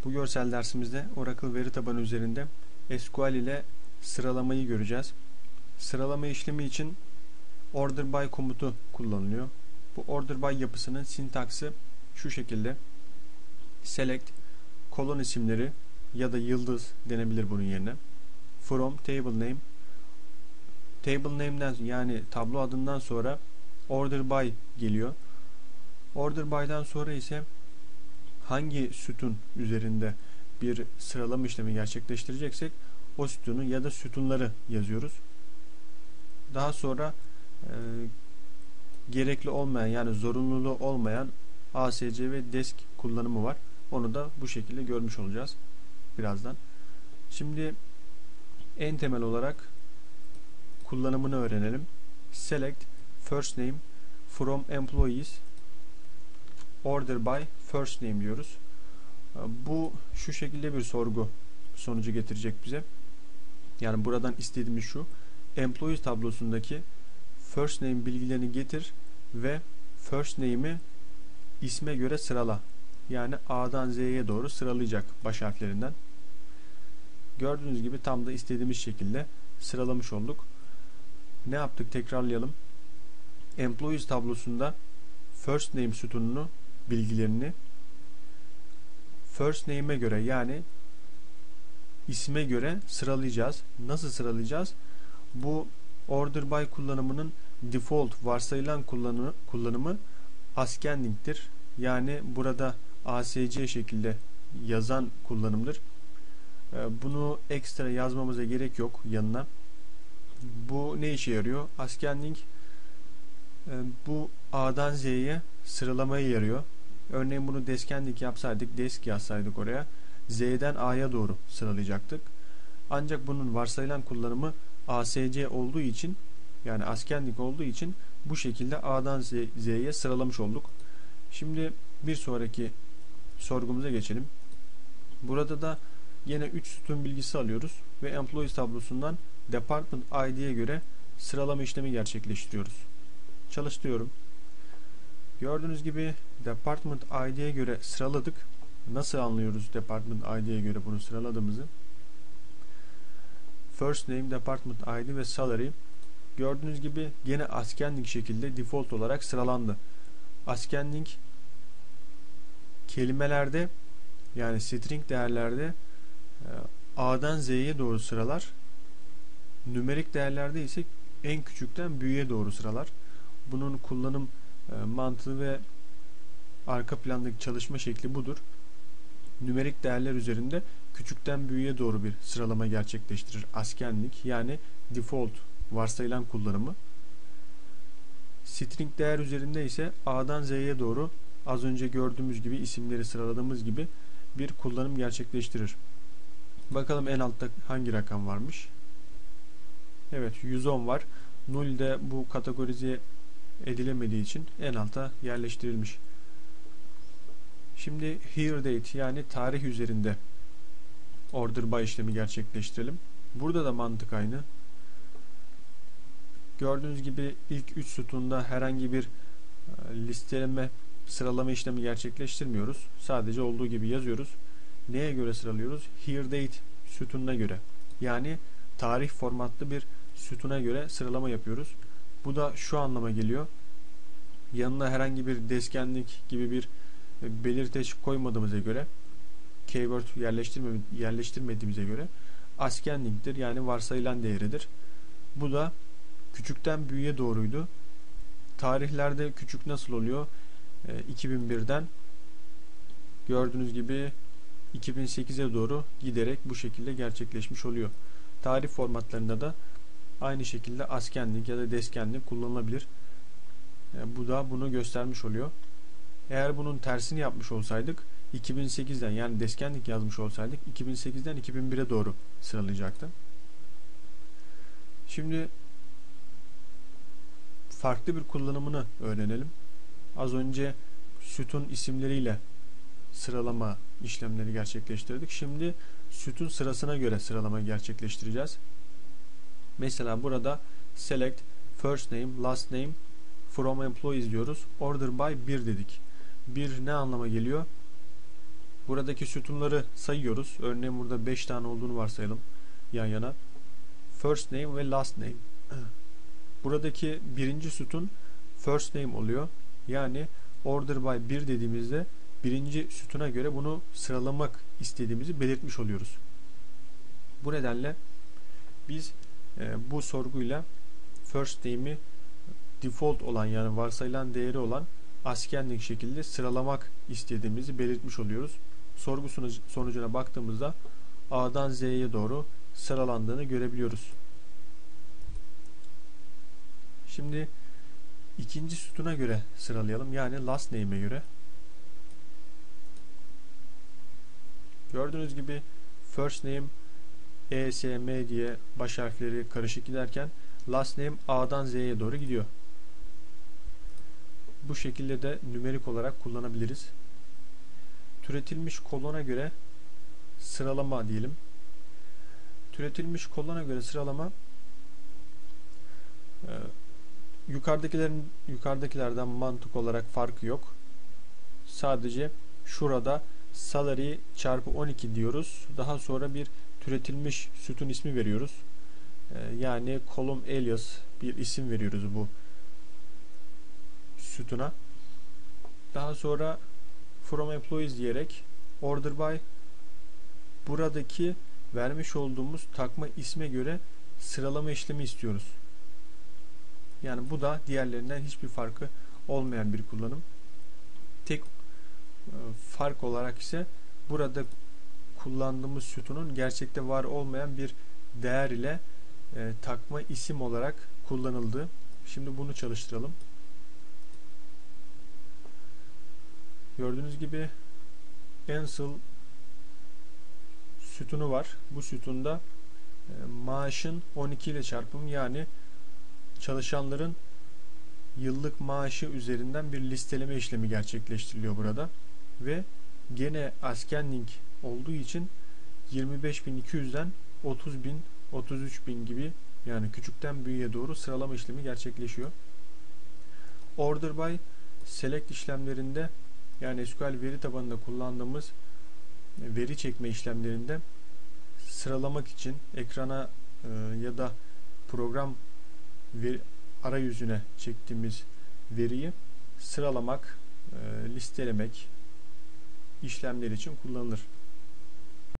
Bu görsel dersimizde Oracle veri tabanı üzerinde SQL ile sıralamayı göreceğiz. Sıralama işlemi için order by komutu kullanılıyor. Bu order by yapısının sintaksi şu şekilde: select kolon isimleri ya da yıldız denebilir bunun yerine. From table name, table name'den yani tablo adından sonra order by geliyor. Order by'dan sonra ise hangi sütun üzerinde bir sıralama işlemi gerçekleştireceksek o sütunu ya da sütunları yazıyoruz. Daha sonra gerekli olmayan yani zorunluluğu olmayan ASC ve desk kullanımı var. Onu da bu şekilde görmüş olacağız birazdan. Şimdi en temel olarak kullanımını öğrenelim. Select first name from employees order by first name diyoruz. Bu şu şekilde bir sorgu sonucu getirecek bize. Yani buradan istediğimiz şu: employees tablosundaki first name bilgilerini getir ve first name'i isme göre sırala. Yani A'dan Z'ye doğru sıralayacak baş harflerinden. Gördüğünüz gibi tam da istediğimiz şekilde sıralamış olduk. Ne yaptık? Tekrarlayalım. Employees tablosunda first name sütununu bilgilerini first name'e göre yani isme göre sıralayacağız. Nasıl sıralayacağız? Bu order by kullanımının default varsayılan kullanımı ascending'tir. Yani burada ASC şekilde yazan kullanımdır. Bunu ekstra yazmamıza gerek yok yanına. Bu ne işe yarıyor? Ascending bu A'dan Z'ye sıralamayı yarıyor. Örneğin bunu descending yapsaydık, desk yazsaydık oraya, Z'den A'ya doğru sıralayacaktık. Ancak bunun varsayılan kullanımı ASC olduğu için, yani ascending olduğu için bu şekilde A'dan Z'ye sıralamış olduk. Şimdi bir sonraki sorgumuza geçelim. Burada da yine 3 sütun bilgisi alıyoruz ve employees tablosundan department ID'ye göre sıralama işlemi gerçekleştiriyoruz. Çalıştırıyorum. Gördüğünüz gibi department ID'ye göre sıraladık. Nasıl anlıyoruz department ID'ye göre bunu sıraladığımızı? First name, department ID ve salary gördüğünüz gibi gene ascending şekilde default olarak sıralandı. Ascending kelimelerde yani string değerlerde A'dan Z'ye doğru sıralar. Nümerik değerlerde ise en küçükten büyüğe doğru sıralar. Bunun kullanım mantığı ve arka plandaki çalışma şekli budur. Nümerik değerler üzerinde küçükten büyüğe doğru bir sıralama gerçekleştirir ascending yani default varsayılan kullanımı. String değer üzerinde ise A'dan Z'ye doğru az önce gördüğümüz gibi isimleri sıraladığımız gibi bir kullanım gerçekleştirir. Bakalım en altta hangi rakam varmış? Evet, 110 var. Null de bu kategorize edilemediği için en alta yerleştirilmiş. Şimdi here date yani tarih üzerinde order by işlemi gerçekleştirelim. Burada da mantık aynı. Gördüğünüz gibi ilk 3 sütunda herhangi bir listeleme, sıralama işlemi gerçekleştirmiyoruz. Sadece olduğu gibi yazıyoruz. Neye göre sıralıyoruz? Here date sütununa göre. Yani tarih formatlı bir sütuna göre sıralama yapıyoruz. Bu da şu anlama geliyor: yanına herhangi bir descending gibi bir belirteç koymadığımıza göre, keyword yerleştirmediğimize göre ascending'dir yani varsayılan değeridir. Bu da küçükten büyüğe doğruydu. Tarihlerde küçük nasıl oluyor? 2001'den gördüğünüz gibi 2008'e doğru giderek bu şekilde gerçekleşmiş oluyor. Tarih formatlarında da aynı şekilde ascending ya da descending kullanılabilir. Bu da bunu göstermiş oluyor. Eğer bunun tersini yapmış olsaydık 2008'den yani descending yazmış olsaydık 2008'den 2001'e doğru sıralayacaktı. Şimdi farklı bir kullanımını öğrenelim. Az önce sütun isimleriyle sıralama işlemleri gerçekleştirdik. Şimdi sütun sırasına göre sıralama gerçekleştireceğiz. Mesela burada select first name, last name from employees diyoruz. Order by 1 dedik. 1 ne anlama geliyor? Buradaki sütunları sayıyoruz. Örneğin burada 5 tane olduğunu varsayalım yan yana. First name ve last name. Buradaki birinci sütun first name oluyor. Yani order by 1 dediğimizde birinci sütuna göre bunu sıralamak istediğimizi belirtmiş oluyoruz. Bu nedenle biz bu sorguyla first name'i default olan, yani varsayılan değeri olan ascending şekilde sıralamak istediğimizi belirtmiş oluyoruz. Sorgu sonucuna baktığımızda A'dan Z'ye doğru sıralandığını görebiliyoruz. Şimdi ikinci sütuna göre sıralayalım. Yani last name'e göre. Gördüğünüz gibi first name E, S, M diye baş harfleri karışık giderken last name A'dan Z'ye doğru gidiyor. Bu şekilde de nümerik olarak kullanabiliriz. Türetilmiş kolona göre sıralama diyelim. Türetilmiş kolona göre sıralama yukarıdakilerden mantık olarak farkı yok. Sadece şurada salary çarpı 12 diyoruz. Daha sonra bir türetilmiş sütun ismi veriyoruz. Yani column alias bir isim veriyoruz bu sütuna. Daha sonra from employees diyerek order by buradaki vermiş olduğumuz takma isme göre sıralama işlemi istiyoruz. Yani bu da diğerlerinden hiçbir farkı olmayan bir kullanım. Tek fark olarak ise burada kullandığımız sütunun gerçekte var olmayan bir değer ile takma isim olarak kullanıldığı. Şimdi bunu çalıştıralım. Gördüğünüz gibi Ansel sütunu var. Bu sütunda maaşın 12 ile çarpımı, yani çalışanların yıllık maaşı üzerinden bir listeleme işlemi gerçekleştiriliyor burada. Ve gene ascending olduğu için 25.200'den 30.000, 33.000 gibi, yani küçükten büyüğe doğru sıralama işlemi gerçekleşiyor. Order by select işlemlerinde, yani SQL veri tabanında kullandığımız veri çekme işlemlerinde sıralamak için ekrana ya da program arayüzüne çektiğimiz veriyi sıralamak, listelemek işlemleri için kullanılır.